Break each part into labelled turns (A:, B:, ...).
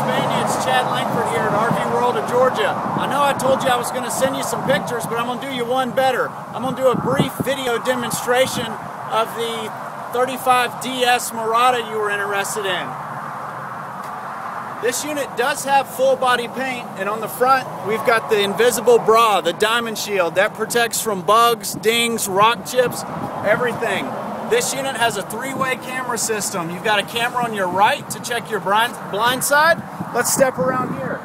A: Spania, it's Chad Langford here at RV World of Georgia. I know I told you I was going to send you some pictures, but I'm going to do you one better. I'm going to do a brief video demonstration of the 35DS Mirada you were interested in. This unit does have full body paint, and on the front we've got the invisible bra, the diamond shield, that protects from bugs, dings, rock chips, everything. This unit has a three-way camera system. You've got a camera on your right to check your blind side. Let's step around here.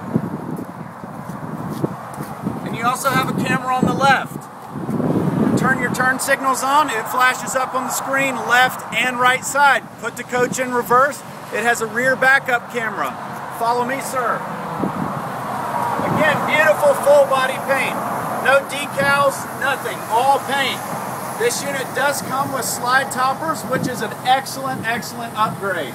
A: And you also have a camera on the left. Turn your turn signals on, it flashes up on the screen, left and right side. Put the coach in reverse, it has a rear backup camera. Follow me, sir. Again, beautiful full body paint. No decals, nothing, all paint. This unit does come with slide toppers, which is an excellent, excellent upgrade.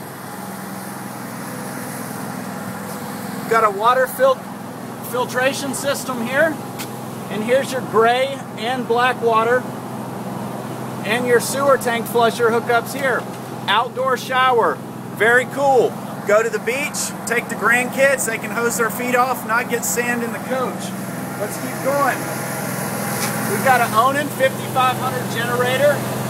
A: Got a water filtration system here. And here's your gray and black water. And your sewer tank flusher hookups here. Outdoor shower, very cool. Go to the beach, take the grandkids, they can hose their feet off, not get sand in the coach. Let's keep going. We've got an Onan 5500 generator.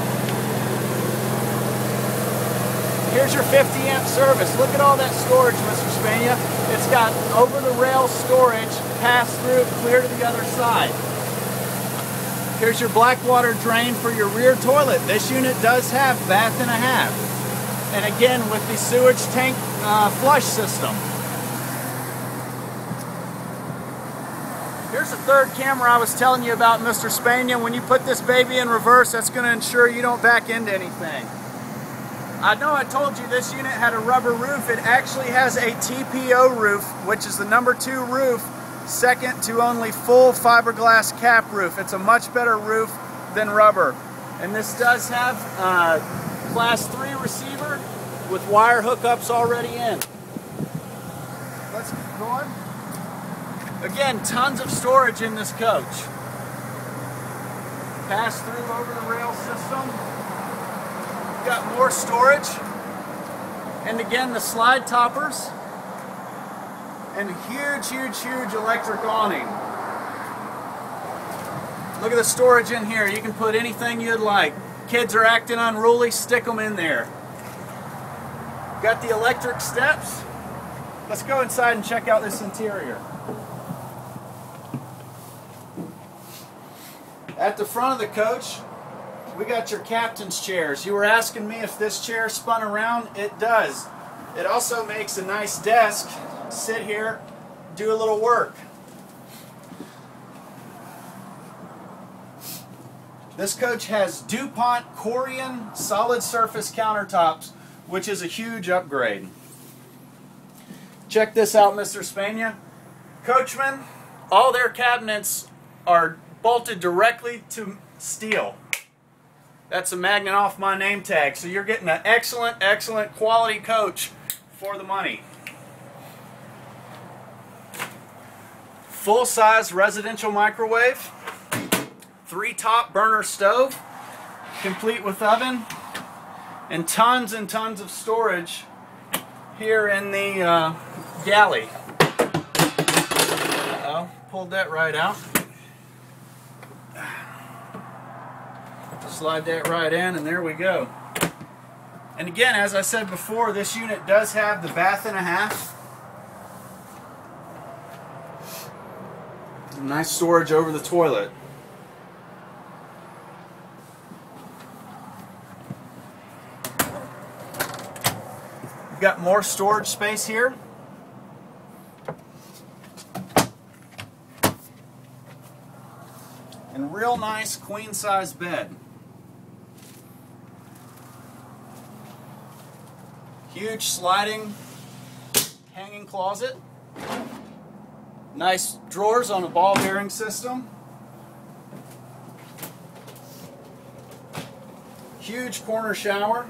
A: Here's your 50 amp service. Look at all that storage, Mr. Spania. It's got over-the-rail storage, pass through, clear to the other side. Here's your black water drain for your rear toilet. This unit does have bath and a half. And again, with the sewage tank flush system. Here's the third camera I was telling you about, Mr. Spania. When you put this baby in reverse, that's going to ensure you don't back into anything. I know I told you this unit had a rubber roof. It actually has a TPO roof, which is the #2 roof, second to only full fiberglass cap roof. It's a much better roof than rubber. And this does have Class 3 receiver with wire hookups already in. Let's keep going. Again, tons of storage in this coach. Pass through over the rail system. Got more storage. And again, the slide toppers. And huge, huge, huge electric awning. Look at the storage in here. You can put anything you'd like. Kids are acting unruly, stick them in there. Got the electric steps. Let's go inside and check out this interior. At the front of the coach, we got your captain's chairs. You were asking me if this chair spun around. It does. It also makes a nice desk. Sit here, do a little work. This coach has DuPont Corian solid surface countertops, which is a huge upgrade. Check this out, Mr. Spania. Coachmen, all their cabinets are bolted directly to steel. That's a magnet off my name tag, so you're getting an excellent, excellent quality coach for the money. Full-size residential microwave, 3-top burner stove, complete with oven, and tons of storage here in the galley. Uh-oh, pulled that right out. Slide that right in, and there we go. And again, as I said before, this unit does have the bath and a half. Nice storage over the toilet. We've got more storage space here. And real nice queen size bed. Huge sliding hanging closet. Nice drawers on a ball bearing system. Huge corner shower.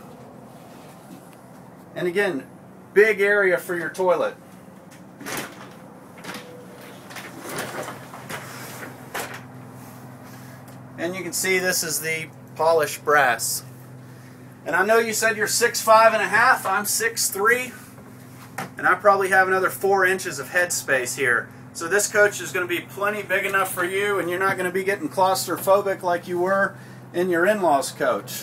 A: And again, big area for your toilet. And you can see this is the polished brass. And I know you said you're 6'5 and a half, I'm 6'3. And I probably have another 4 inches of head space here. So this coach is going to be plenty big enough for you, and you're not going to be getting claustrophobic like you were in your in-laws coach.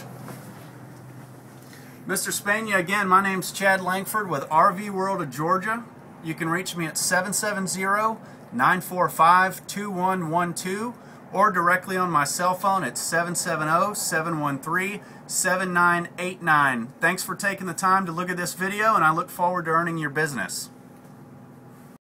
A: Mr. Spania, again, my name's Chad Langford with RV World of Georgia. You can reach me at 770-945-2112 or directly on my cell phone at 770-713-7989. Thanks for taking the time to look at this video, and I look forward to earning your business.